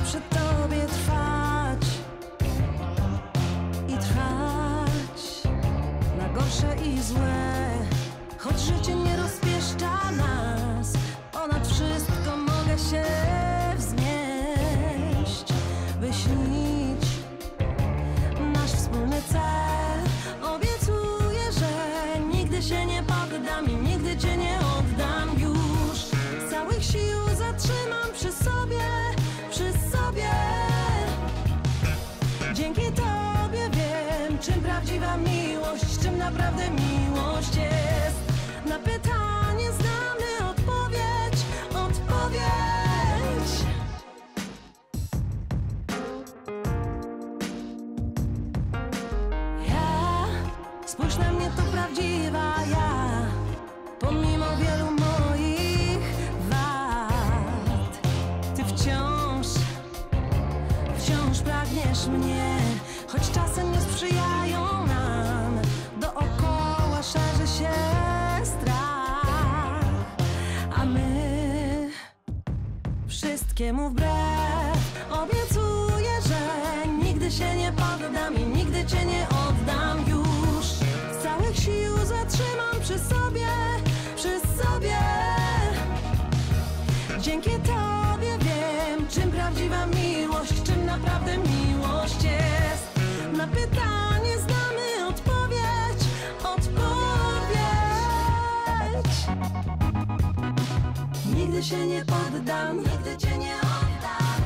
przy tobie trwać i trwać na gorsze i złe. Choć życie nie rozpieszcza nas, ponad wszystko mogę się wznieść, wyśnić nasz wspólny cel. Obiecuję, że nigdy się nie poddam i nigdy cię nie oddam już. Z całych sił zatrzymam przy sobie, przy sobie. Dzięki tobie wiem, czym prawdziwa miłość, czym naprawdę miłość jest. Na pytanie znamy odpowiedź, odpowiedź. Spójrz na mnie, to prawdziwa ja, pomimo wielu moich wad. Ty wciąż pragniesz mnie, choć czasem nie sprzyjają nam. Dookoła szerzy się strach, a my wszystkiemu wbrew. Obiecuję, że nigdy się nie poddam i nigdy cię nie oddam już. Z całych sił zatrzymam przy sobie, przy sobie. Dzięki tobie wiem, czym prawdziwa miłość, czym naprawdę miłość jest. Na pytanie znamy odpowiedź, odpowiedź. Nigdy się nie poddam, nigdy cię nie oddam.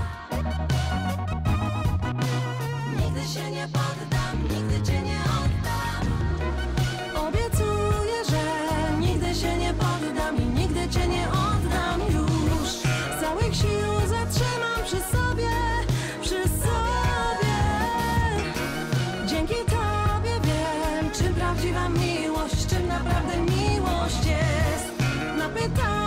Nigdy się nie poddam, nigdy cię nie oddam. Obiecuję, że nigdy się nie poddam i nigdy cię nie oddam już. Z całych sił zatrzymam przy sobie, przy sobie. Dzięki tobie wiem, czym prawdziwa miłość, czym naprawdę miłość jest. Na pytanie